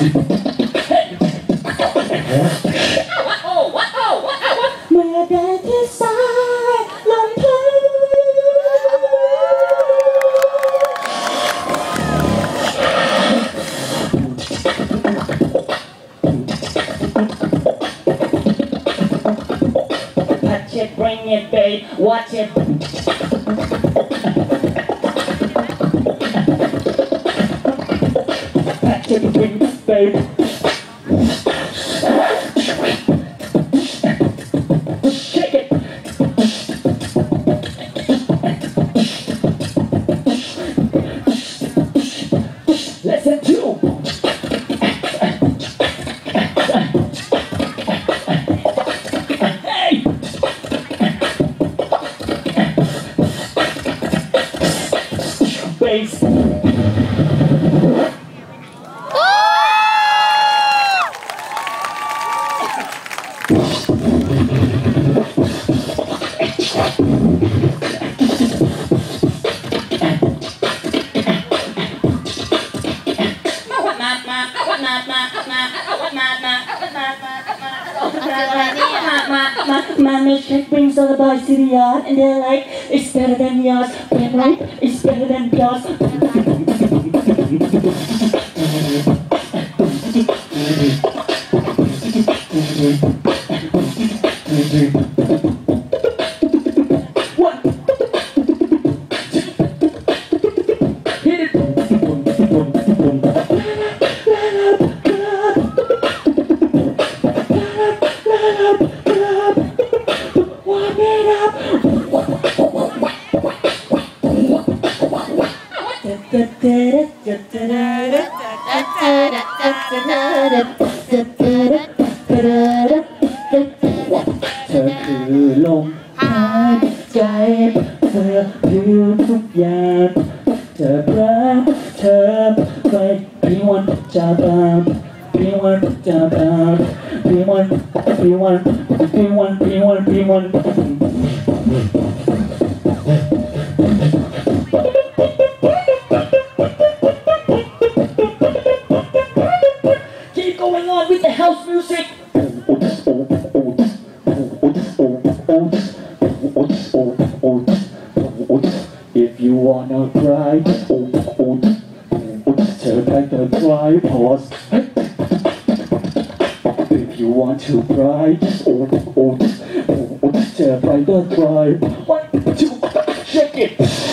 เมื่อใดที่สายลมพัดTouch it, bring it, babe. Watch it. Touch it, bring it, babe. Shake it. Listen to. Bass. My mission brings all the boys to the yard, and they're like, it's better than yours. Damn right, it's better than yours. What? Hit it.เธอคือลมหายใจเธอคือทุกอย่างเธอรักเธอไปพี่วันจะบานพี่วันจะบานพี่วันพี่วันพี่วันพี่วันพี่วัน Keep going on with the house music. If you wanna cry, turn back the tripod. If you want to cry, turn back the tripod. 1, 2, shake it.